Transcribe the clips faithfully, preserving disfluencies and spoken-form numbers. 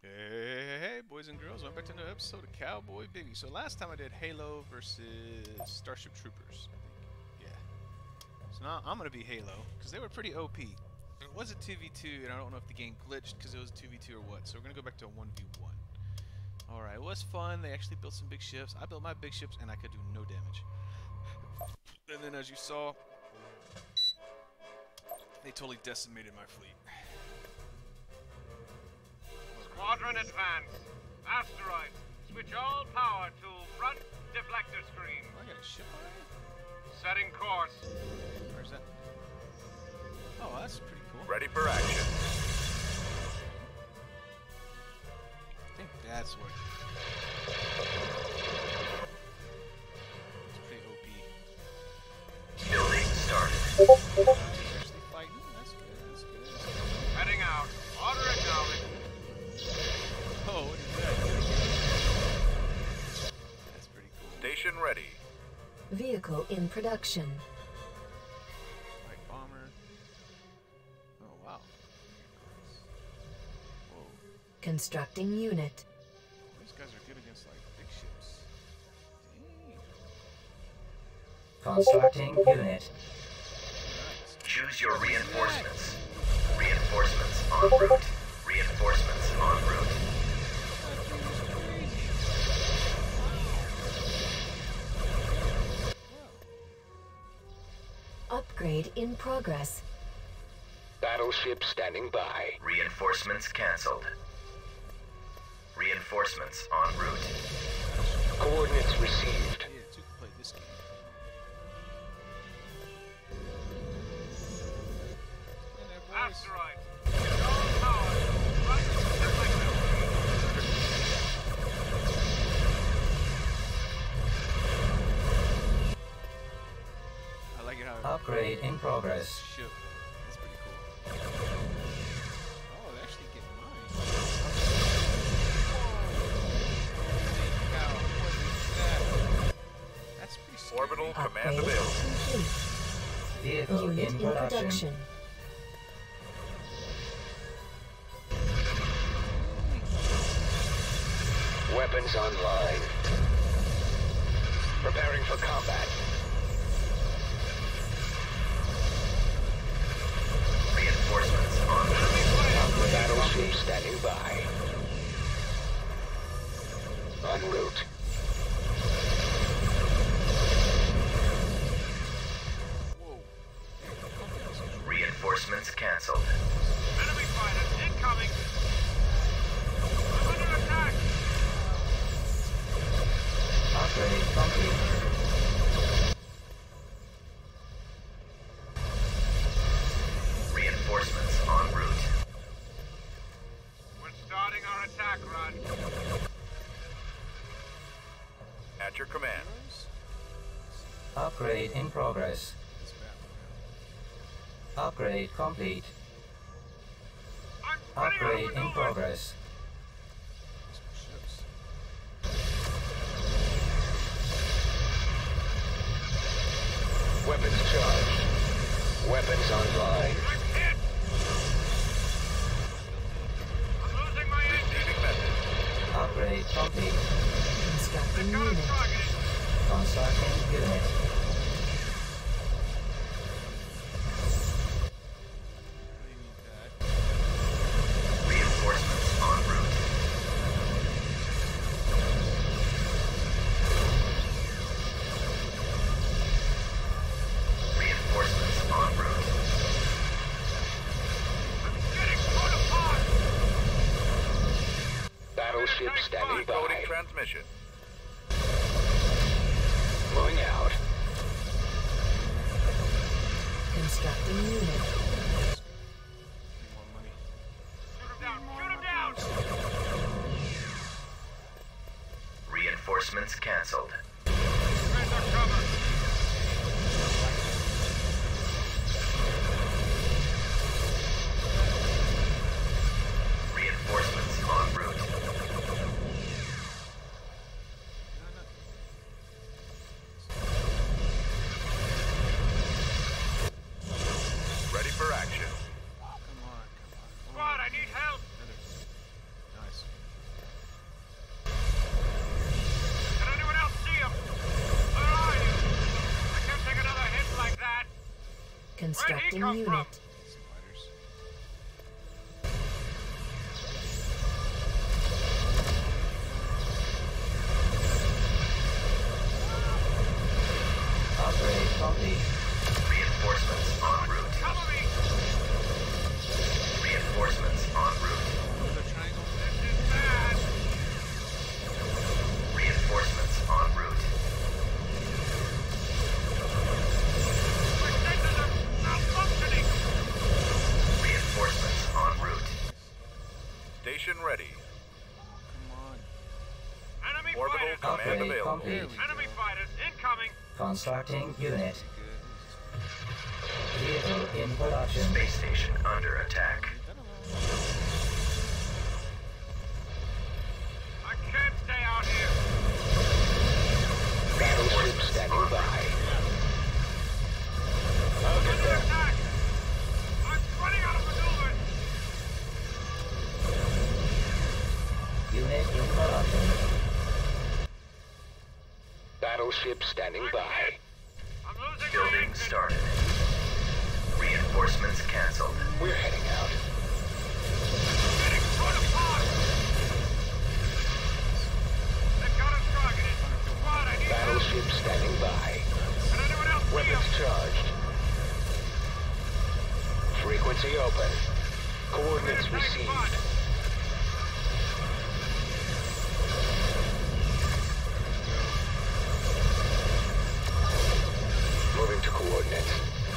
Hey, hey, hey, boys and girls, welcome back to another episode of Cowboy Biggie. So last time I did Halo versus Starship Troopers, I think. Yeah. So now I'm going to be Halo, because they were pretty O P. It was a two v two, and I don't know if the game glitched because it was two v two or what. So we're going to go back to a one v one. Alright, it was fun. They actually built some big ships. I built my big ships, and I could do no damage. And then as you saw, they totally decimated my fleet. Squadron advance. Asteroid. Switch all power to front deflector screen. Oh, I got a ship already? Setting course. Where's that? Oh, that's pretty cool. Ready for action. I think that's what. It's pretty O P. Building started. Actually fighting. That's good. That's good. That's good. Heading out. Order acknowledged. Oh, what is that? That's pretty cool. Station ready. Vehicle in production. Light bomber. Oh wow. Whoa. Constructing unit. These guys are good against like big ships. Dang. Constructing unit. Choose your reinforcements. Reinforcements en route. Reinforcements en route. Upgrade in progress. Battleship standing by. Reinforcements cancelled. Reinforcements en route. Coordinates received. Yeah, two can play this game. In there, boys. Asteroid. Switch all power to front deflector. I like it how it Upgrade in progress. ship. That's pretty cool. Oh, they actually get mine. Holy cow, what is that? That's pretty scary. Orbital command Upgrade available. complete. Vehicle Unit in in production. production. Weapons online. Preparing for combat. Reinforcements en route. Battleship standing by. En route. Whoa. Reinforcements cancelled. Enemy fighters incoming. I'm under attack. Upgrade complete. Reinforcements en route. We're starting our attack run. At your command. Heroes? Upgrade in progress. This battle. Upgrade complete. I'm ready Upgrade to in maneuver. progress. Some ships. Weapons charged. Weapons online. I'm hit. I'm losing my engine. Receiving message. Upgrade complete. Constructing Got him unit. targeted. Constructing unit. Really need that. Reinforcements en route. Reinforcements en route. I'm getting torn apart. Battleship standing by. Coding transmission. Moving out. Constructing unit. Need more money. Shoot him down. Shoot him down. Reinforcements cancelled. Where's our cover? Reinforcements en route. No, no. Ready for action. Oh, come on, come on. Squad, I need help. Another. Nice. Constructing come unit. from? Spiders. Upgrade complete. Reinforcements en route. Cover me! Reinforcements en route. Another triangle. This is bad! Reinforcements en route. My sensors are malfunctioning! Reinforcements en route. Station ready. Come on. Enemy Orbital fighters! command Upgrade available. complete. There we Enemy go. fighters incoming! Constructing unit. Good. Vehicle in production. Space station under attack. I can't stay out here! Battleship standing by. I'll I'm get under there. attack! I'm running out of maneuvers! Unit in production. Battleship standing by. I'm losing my Building engine! started. Reinforcements cancelled. We're heading out. Getting torn apart! They've got us targeted! Squad, I need help! Battleship standing by. Can anyone else see Weapons them? charged. Frequency open. Coordinates We're in a tight received. spot. Moving to coordinates.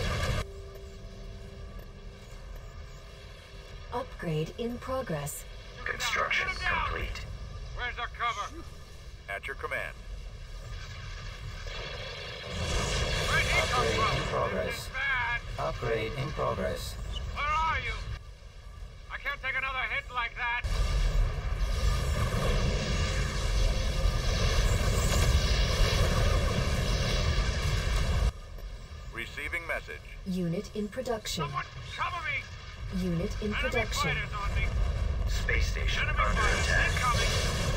Upgrade in progress. Construction complete. Where's our cover? At your command. Where'd he come Upgrade from? in This progress. is bad! Upgrade in progress. Where are you? I can't take another hit like that! Receiving message. Unit in production. Someone cover me! Unit in Enemy production. fighters on me! Space station Enemy under fighters attack. incoming!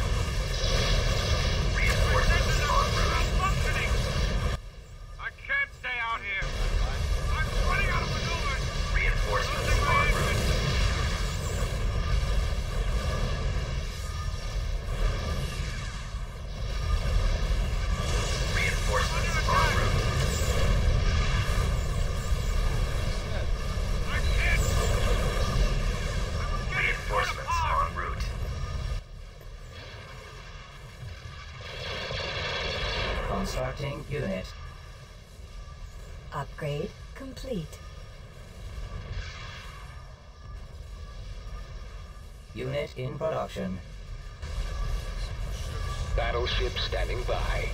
My Reinforcements sensors en are route. malfunctioning! I can't stay out here! I'm running out of maneuvers! Reinforcements Losing my en route. engine! Reinforcements en route. I can't! I'm getting torn Reinforcements apart! en route. Constructing unit. Upgrade complete. Unit in production. Battleship standing by.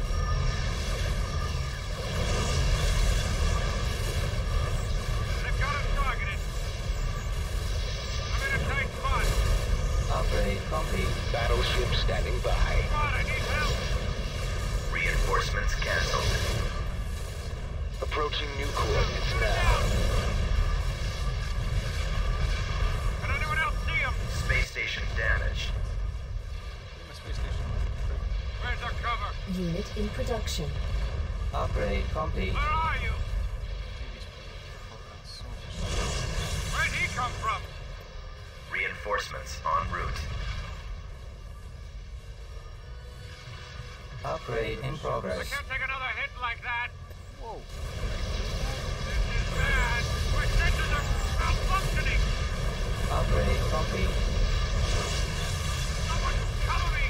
They've got us targeted! I'm in a tight spot! Upgrade complete. Battleship standing by. Squad, I need help! Reinforcements cancelled. Approaching new coordinates Shoot it now. down! Can anyone else see him? Space station damaged. My space station. Where's our cover? Unit in production. Upgrade complete. Where are you? These pop out so much. Where'd he come from? Reinforcements en route. Upgrade in I progress. can't take another hit like that. Whoa. This is bad. My sensors are malfunctioning. Upgrade complete. Someone cover me.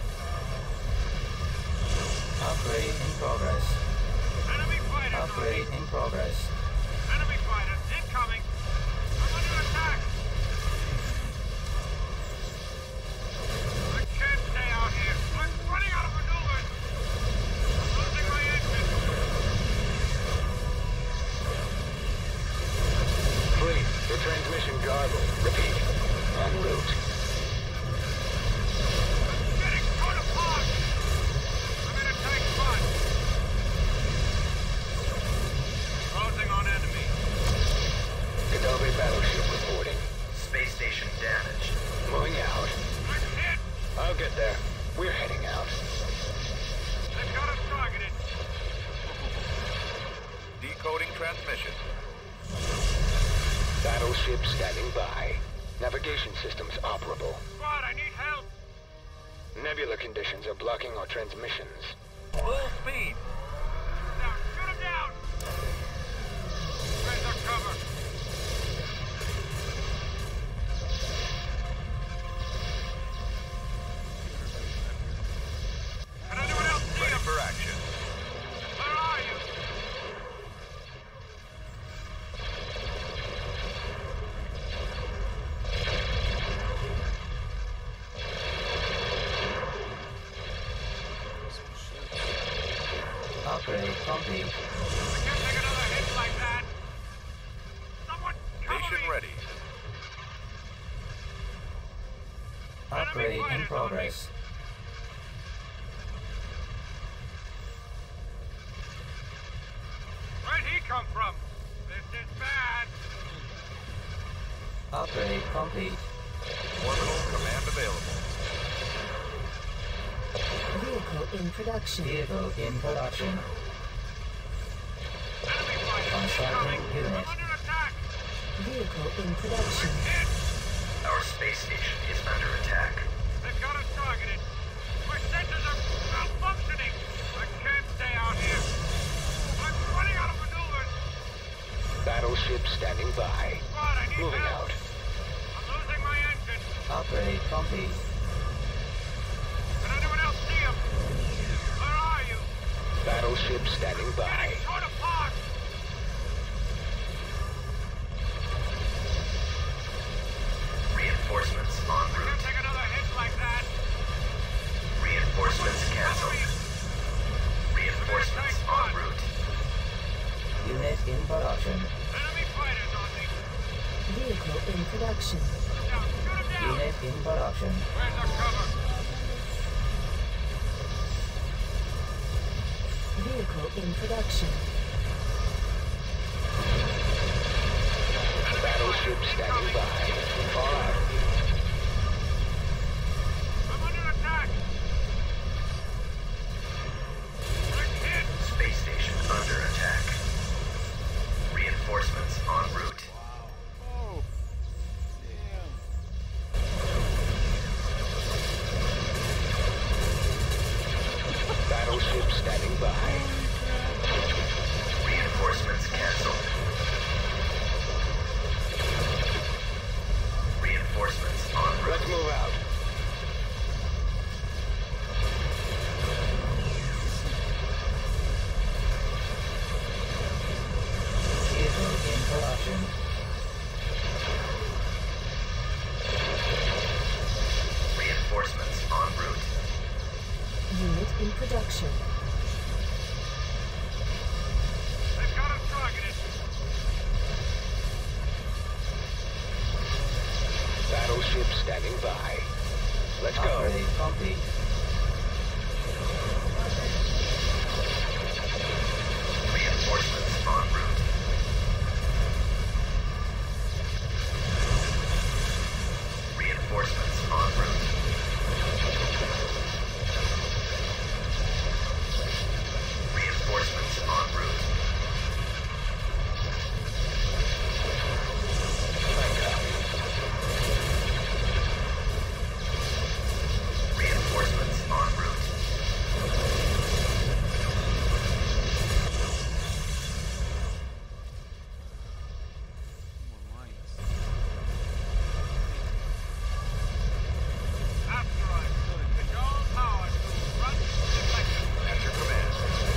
Upgrade in progress. Enemy fighters on me. Upgrade in progress. Enemy fighters incoming. I'm under attack. I can't stay out here. I'm running out of maneuvers. I'm losing my engine. Fleet, the transmission garbled. Repeat. En route. Getting torn apart. I'm in a tight spot. Closing on enemy. Gaddafi battleship reporting. Space station damaged. Moving out. I'm hit. I'll get there. We're heading out. They've got us targeted. Decoding transmission. Battleship standing by. Navigation systems operable. Squad, I need help. Nebula conditions are blocking our transmissions. Full speed. Down, shoot him down. Where's our cover? Can anyone else see Ready him? for action. Where are you? Upgrade complete. I can't take another hit like that. Someone cover Station me. ready. Upgrade in progress. Where'd he come from? This is bad. Upgrade complete. Orbital command available. Vehicle in production. Vehicle in production. Enemy fighter Constructing incoming. unit. I'm under attack. Vehicle in production. Hit. Our space station is under attack. They've got us targeted. My sensors are malfunctioning. I can't stay out here. I'm running out of maneuvers. Battleship standing by. Squad, I need Moving help. out. I'm losing my engine. Upgrade complete. Can anyone else see him? Where are you? Battleship standing by. Getting torn apart. Reinforcements en Can't route. take another hit like that. Reinforcements Cover canceled. me. Reinforcements en route. Unit in production. Enemy fighters on me. Vehicle in production. Down, shoot him down. Unit in production. Where's our cover? Vehicle in production. Battleship standing by. Far out. I'm under attack. I'm hit. Space station under attack. Reinforcements en route. Oh. Damn. Battleship standing by. Reinforcements canceled. Reinforcements en route. Let's move out. Vehicle in production. Reinforcements en route. Unit in production. They've got us targeted. Battleship standing by. Let's go. Upgrade complete. Reinforcements en route. Reinforcements en route. Reinforcements en route. Reinforcements en route. More lines. Asteroid. Switch all power to front deflection. At your command.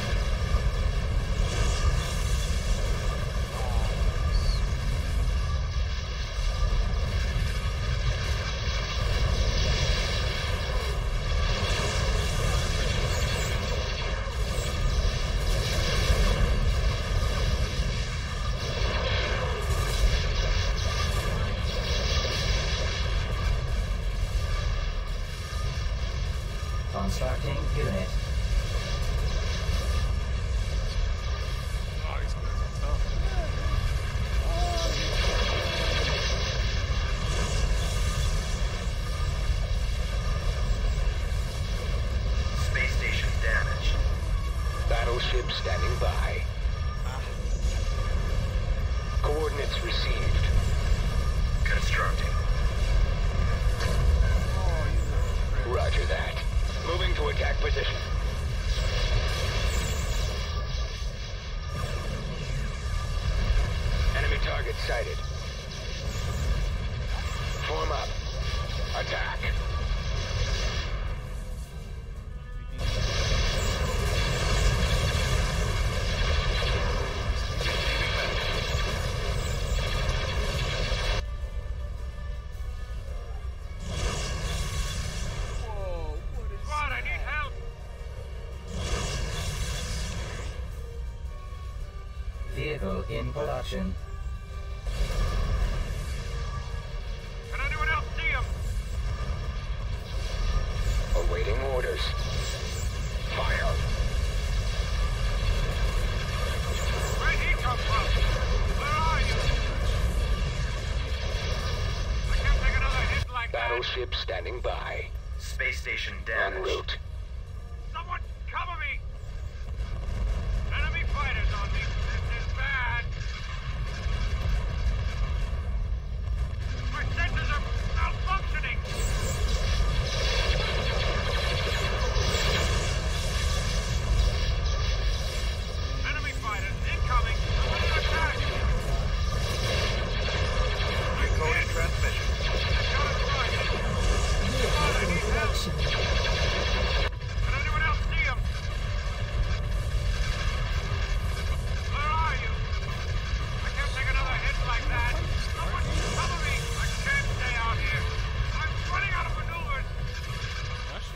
Constructing unit. Oh, these guys are tough. Space station damaged. Battleship standing by. Coordinates received. Constructing. Oh, you little prick. Roger that. Moving to attack position. Enemy target sighted. Form up. Attack. Whoa, what is Squad, I need help. Vehicle in production. Can anyone else see him? Awaiting orders. Fire. Where'd he come from? Where are you? I can't take another hit like that. Battleship standing by. Space station En damaged. route. Someone cover me! Enemy fighters on me. This is bad. My sensors are malfunctioning. Enemy fighters incoming. I'm under attack. Decoding transmission. Got it right. Vehicle in production. Can anyone else see him? Where are you? I can't take another hit like that. Someone cover me! I can't stay out here. I'm running out of maneuvers. Rush?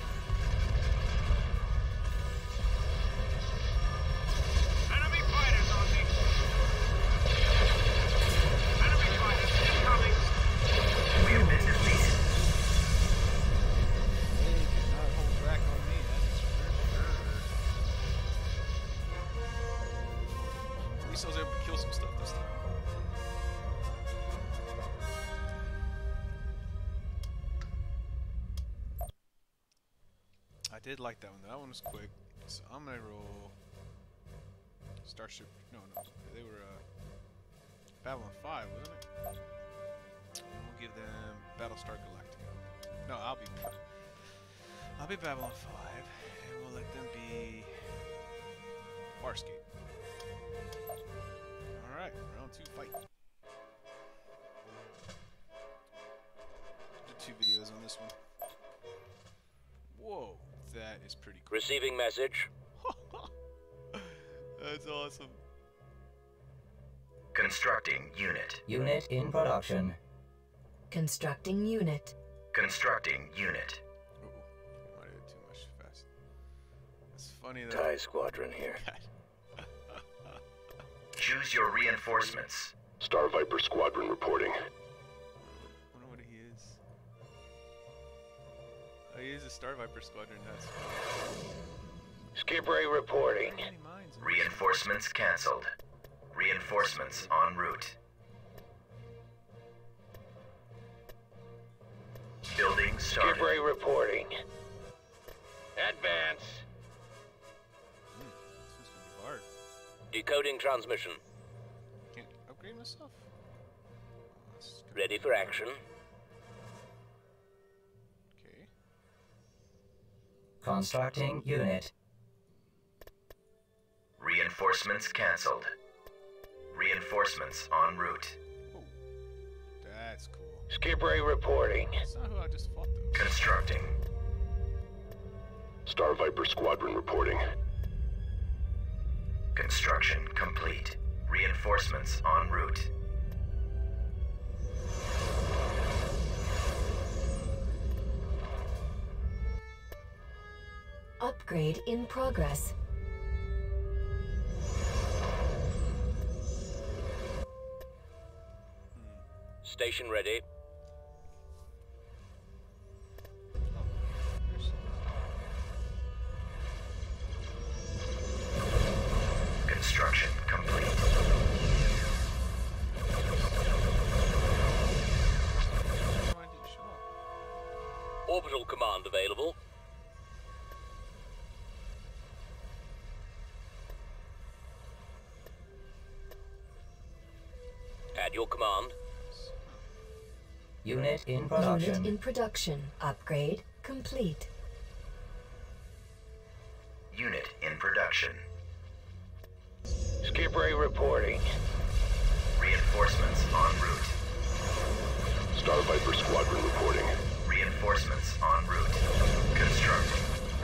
Enemy fighters on me. Enemy fighters incoming. We have been defeated. They did not hold back on me, that is for sure. At least I was able to kill some stuff this time. I did like that one. That one was quick. So I'm gonna roll Starship. No, no, they were uh, Babylon five, wasn't it? We'll give them Battlestar Galactica. No, I'll be I'll be Babylon five, and we'll let them be Farscape. All right, round two, fight. Did two videos on this one. Whoa, that is pretty cool. Receiving message. That's awesome. Constructing unit. Unit in production. Constructing unit. Constructing unit. Ooh, might have did too much fast. It's funny that. TIE Squadron here. Choose your reinforcements. Star Viper Squadron reporting. Wonder what he is. Oh, he is a Star Viper Squadron. That's Skip Ray reporting. many mines. in this. Reinforcements cancelled. Reinforcements en route. Building Skip started. Ray reporting. Advance. Hmm, this one's gonna be hard. Decoding transmission. Can't upgrade myself. Oh, this is gonna Ready be for hard. action. Okay. Constructing unit. Reinforcements cancelled. Reinforcements en route. Oh, that's cool. Skip Ray reporting. That's not who I just fought though. Constructing. Star Viper Squadron reporting. Construction complete. Reinforcements en route. Upgrade in progress. Station ready. Construction complete. Why didn't you show up? Orbital command available. At your command. Unit in production. Unit in production. Upgrade complete. Unit in production. Skip Ray reporting. Reinforcements en route. Star Viper Squadron reporting. Reinforcements en route. Constructing.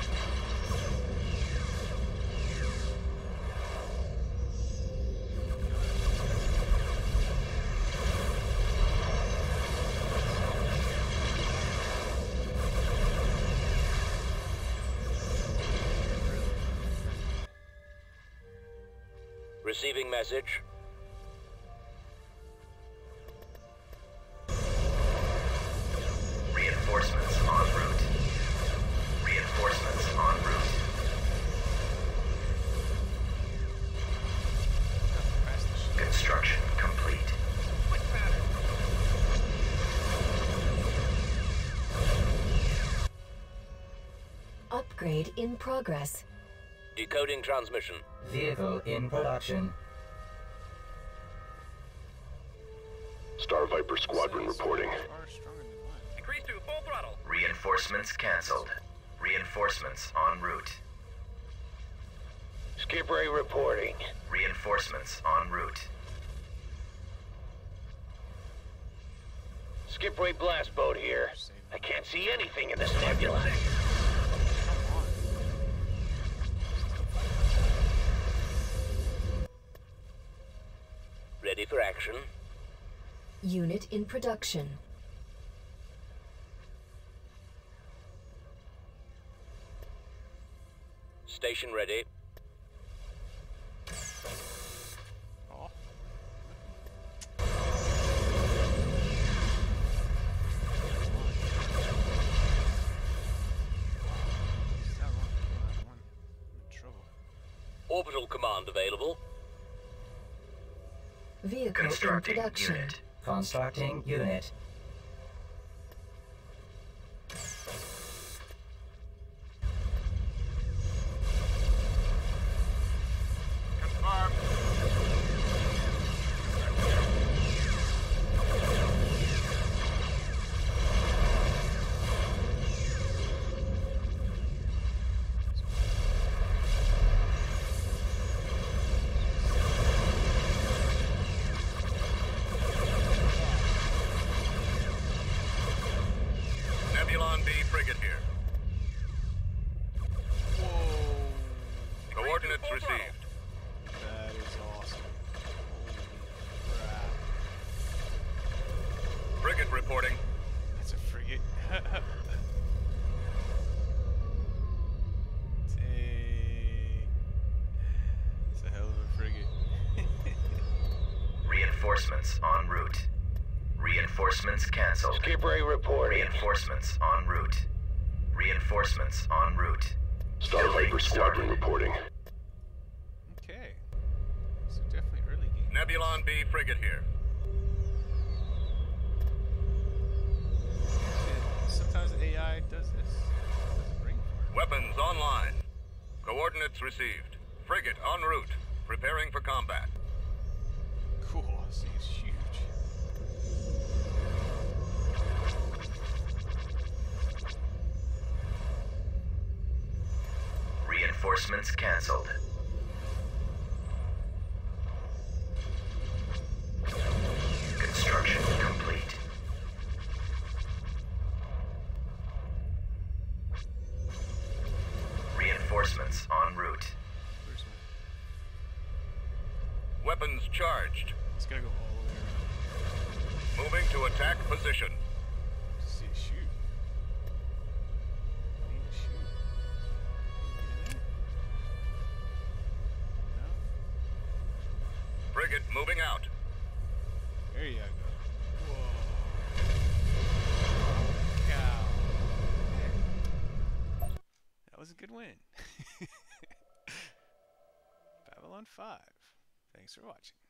Receiving message. Reinforcements en route. Reinforcements en route. Construction complete. Upgrade in progress. Decoding transmission. Vehicle in production. Star Viper Squadron reporting. Far stronger than mine. Increase to full throttle. Reinforcements cancelled. Reinforcements en route. Skip Ray reporting. Reinforcements en route. Skip Ray blast boat here. I can't see anything in this nebula. Ready for action. Unit in production. Station ready. Oh. Is that one? Come on, one. I'm in trouble. Orbital command available. Vehicle in Constructing production. unit. Constructing unit. Confirm. Nebulon B frigate here. Whoa. Coordinates received. That is awesome. Holy crap. Frigate reporting. That's a frigate. Dang. It's a hell of a frigate. Reinforcements en route. Reinforcements cancelled. Skip Ray reporting. Reinforcements en route. Reinforcements en route. Star Building Viper Squadron started. reporting. Okay. So definitely early game. Nebulon B frigate here. Sometimes the A I does this. Does a brain fart. Weapons online. Coordinates received. Frigate en route. Preparing for combat. Cool. This thing is huge. Reinforcements cancelled. Construction complete. Reinforcements en route. Where's my... Weapons charged. It's gotta go all the way around. Moving to attack position. See it shoot. I need to shoot. Can you get in there? No? Frigate moving out. There you go. Whoa. Cow. Hey. That was a good win. Babylon five. Thanks for watching.